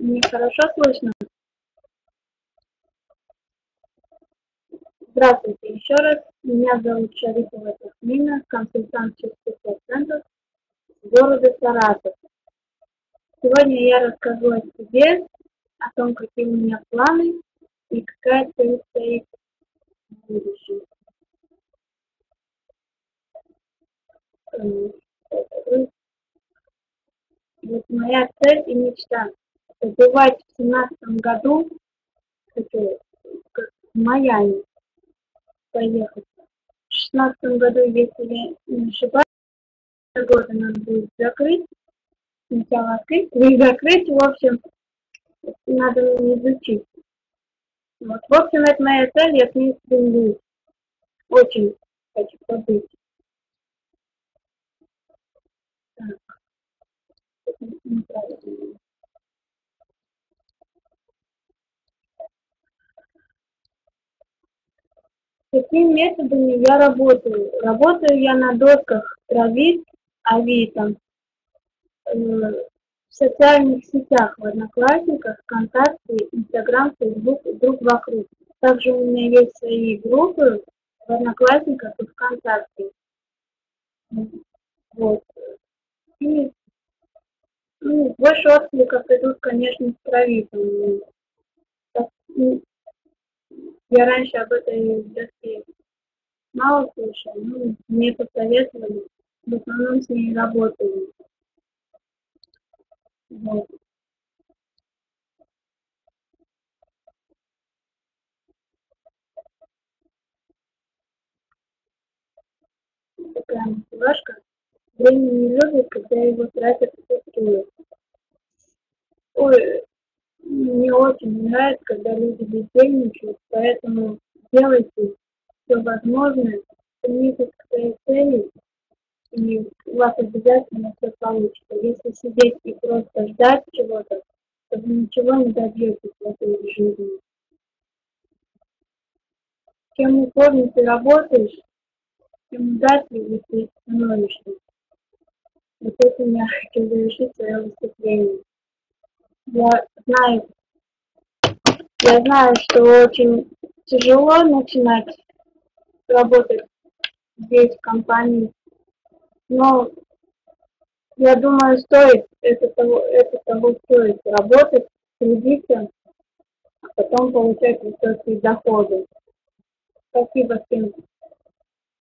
Мне хорошо слышно? Здравствуйте еще раз. Меня зовут Шарипова Тахмина, консультант частных центров города Саратов. Сегодня я расскажу о себе, о том, какие у меня планы и какая цель стоит в будущем. Вот моя цель и мечта побывать в 2017 году, хочу в Майами поехать. В 2016 году, если я не ошибаюсь, года надо будет закрыть, сначала открыть и закрыть, в общем, надо мне изучить. Вот, в общем, это моя цель, я к ней стремлюсь. Очень хочу побыть. Так, это неправильно. Какими методами я работаю? Работаю я на досках Травит, Авито, в социальных сетях, в Одноклассниках, ВКонтакте, Инстаграм, Фейсбук, друг вокруг. Также у меня есть свои группы в Одноклассниках и ВКонтакте. Вот. И больше откликов идут, конечно, с Травитом. Я раньше об этой доске мало слышала, мне посоветовали, в основном с ней работаю. Вот. Такая мотивашка. Время не любит, когда его тратят впустую. Ой, мне очень нравится, когда люди бездельничают, поэтому делайте все возможное, стремитесь к своей цели, и у вас обязательно все получится. Если сидеть и просто ждать чего-то, то вы ничего не добьетесь в этой жизни. Чем упорнее ты работаешь, тем удачливее ты становишься. Вот этим я хочу завершить свое выступление. Я знаю, я знаю, что очень тяжело начинать работать здесь, в компании, но я думаю, это того стоит работать, трудиться, а потом получать высокие доходы. Спасибо всем.